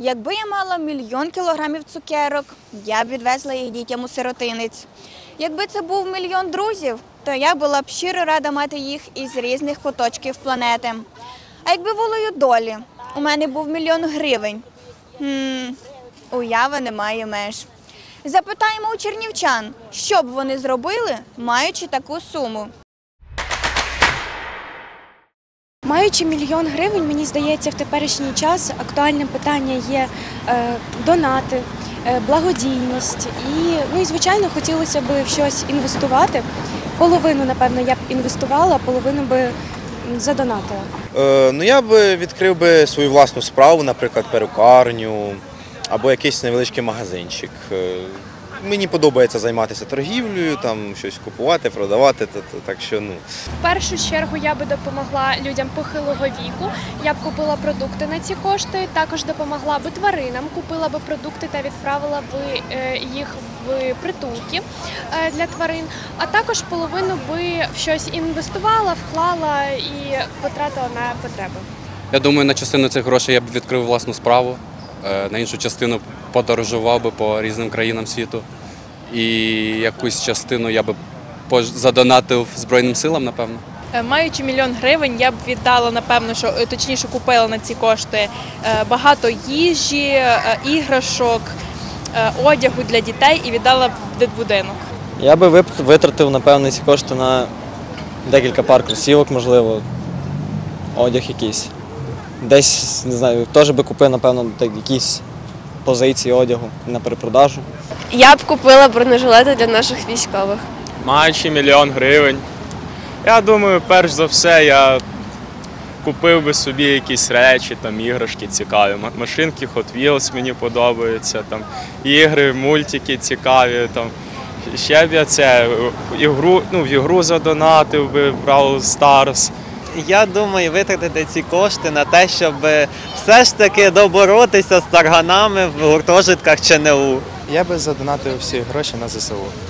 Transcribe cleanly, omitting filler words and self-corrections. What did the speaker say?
Якби я мала 1 мільйон кілограмів цукерок, я б відвезла їх дітям у сиротинець. Якби це був 1 мільйон друзів, то я була б щиро рада мати їх із різних куточків планети. А якби волею долі у мене був 1 мільйон гривень, уява не має меж. Запитаємо у чернівчан, що б вони зробили, маючи таку суму. Маючи 1 мільйон гривень, мені здається, в теперішній час актуальним питання є донати, благодійність. І, звичайно, хотілося б в щось інвестувати. Половину, напевно, я б інвестувала, а половину б задонатила. Я б відкрив би свою власну справу, наприклад, перукарню або якийсь невеличкий магазинчик. Мені подобається займатися торгівлею, там щось купувати, продавати, так що. В першу чергу я би допомогла людям похилого віку, я б купила продукти на ці кошти, також допомогла би тваринам, купила би продукти та відправила б їх в притулки для тварин, а також половину би в щось інвестувала, вклала і потратила на потреби. Я думаю, на частину цих грошей я б відкрив власну справу, на іншу частину подорожував би по різним країнам світу. І якусь частину я б задонатив Збройним силам, напевно. Маючи 1 мільйон гривень, я б віддала, напевно, точніше купила на ці кошти багато їжі, іграшок, одягу для дітей і віддала б в дитбудинок. Я би витратив, напевно, ці кошти на декілька пар кросівок, можливо, одяг якийсь. Десь, не знаю, теж би купив, напевно, якісь позиції одягу на перепродажу. Я б купила бронежилети для наших військових. Маючи 1 мільйон гривень, я думаю, перш за все, я купив би собі якісь речі, там, іграшки цікаві. Машинки Hot Wheels мені подобаються, там, ігри, мультики цікаві. Там. Ще б я в ігру задонатив би, Brawl Stars. Я думаю, витратити ці кошти на те, щоб все ж таки доборотися з тарганами в гуртожитках ЧНУ. Я би задонатив всі гроші на ЗСУ.